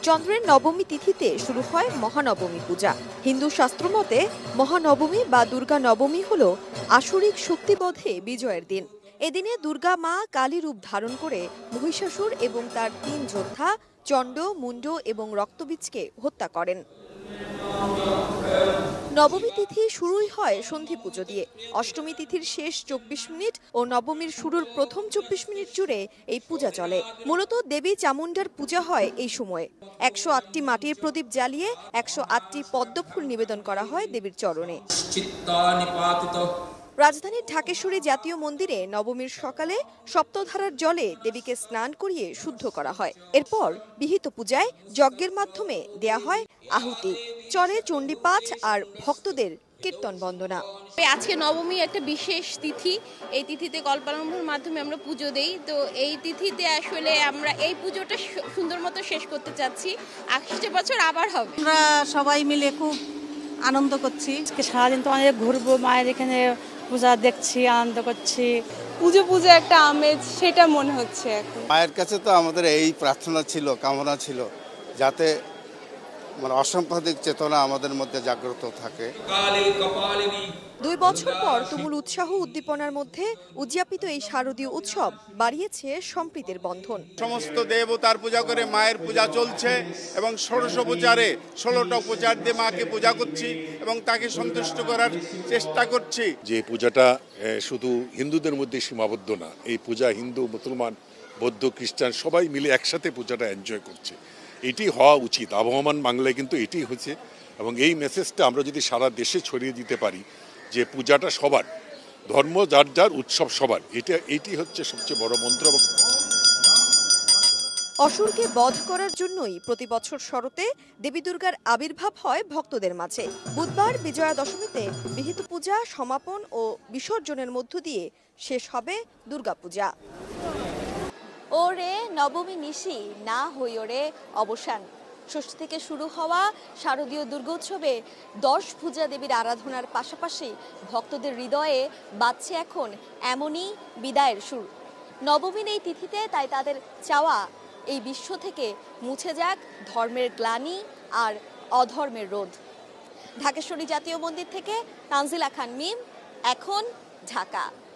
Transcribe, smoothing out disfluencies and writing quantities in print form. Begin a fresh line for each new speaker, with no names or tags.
চন্দ্রের নবমী তিথিতে শুরু হয় মহানবমী পূজা। হিন্দু শাস্ত্রমতে মহানবমী বা দুর্গা নবমী হল আসরিক শক্তিবোধে বিজয়ের দিন। এদিনে দুর্গা মা কালী রূপ ধারণ করে মহিষাসুর এবং তার 3 যোদ্ধা চণ্ড, মুণ্ড এবং রক্তবীজকে হত্যা করেন। নবমী তিথি শুরুই হয় সন্ধি পুজো দিয়ে। অষ্টমী তিথির শেষ 24 মিনিট ও নবমীর শুরুর প্রথম 24 মিনিট জুড়ে এই পূজা চলে। মূলত দেবী চামুণ্ডার পূজা হয় এই সময়ে। 108টি মাটির প্রদীপ জ্বালিয়ে 108টি পদ্মফুল নিবেদন করা হয় দেবীর চরণে। রাজধানীর ঢাকেশ্বরী জাতীয় মন্দিরে নবমীর সকালে সপ্তধারার জলে দেবীকে স্নান করিয়ে শুদ্ধ করা হয়। এরপর বিহিত পূজায় যজ্ঞের মাধ্যমে দেয়া হয় আহুতি। চলে চণ্ডীপাঠ আর ভক্তদের কীর্তন বন্দনা।
আজকে নবমী একটা বিশেষ তিথি। এই তিথিতে কল্পারম্ভর মাধ্যমে আমরা পুজো দেই। তো এই তিথিতে আসলে আমরা এই পুজোটা সুন্দর মতো শেষ করতে চাচ্ছি। আসছে বছর আবার হবে।
আমরা সবাই মিলে খুব আনন্দ করছি।
সারাদিন তো অনেক ঘুরবো, মায়ের এখানে পূজা দেখছি, আনন্দ করছি।
পূজা একটা আমেজ, সেটা মনে হচ্ছে এখন।
মায়ের কাছে তো আমাদের এই প্রার্থনা ছিল, কামনা ছিল, যাতে অসাম্প্রদায়িক চেতনা আমাদের মধ্যে জাগ্রত থাকে।
2 বছর পর তুমুল উৎসাহ উদ্দীপনার মধ্যে উদযাপিত এই শারদীয় উৎসব বাড়িয়েছে সম্প্রীতির বন্ধন।
সমস্ত দেবতার পূজা করে মায়ের পূজা চলছে এবং ষোড়শ উপচারে 16টা উপচার দিয়ে মাকে পূজা করছি এবং তাকে সন্তুষ্ট করার চেষ্টা করছি।
যে পূজাটা শুধু হিন্দুদের মধ্যে সীমাবদ্ধ না, এই পূজা হিন্দু, মুসলমান, বৌদ্ধ, খ্রিস্টান সবাই মিলে একসাথে পূজাটা এনজয় করছে। এটি হওয়া উচিত। আবহমান বাংলায় কিন্তু এটি হচ্ছে, এবং এই মেসেজটা আমরা যদি সারা দেশে ছড়িয়ে দিতে পারি যে পূজাটা সবার, ধর্ম যার যার, উৎসব সবার, এটি হচ্ছে সবচেয়ে বড় মন্ত্র।
অসুরকে বধ করার জন্যই প্রতি বছর শরতে দেবী দুর্গার আবির্ভাব হয় ভক্তদের মাঝে। বুধবার বিজয়া দশমীতে বিহিত পূজা সমাপন ও বিসর্জনের মধ্য দিয়ে শেষ হবে দুর্গাপূজা। ওরে নবমী নিশি না হই ওরে অবসান। ষষ্ঠী থেকে শুরু হওয়া শারদীয় দুর্গোৎসবে 10 ভুজা দেবীর আরাধনার পাশাপাশি ভক্তদের হৃদয়ে বাজছে এখন এমনই বিদায়ের সুর। নবমীর এই তিথিতে তাই তাদের চাওয়া এই বিশ্ব থেকে মুছে যাক ধর্মের গ্লানি আর অধর্মের রোধ। ঢাকেশ্বরী জাতীয় মন্দির থেকে তানজিলা খান মিম, এখন, ঢাকা।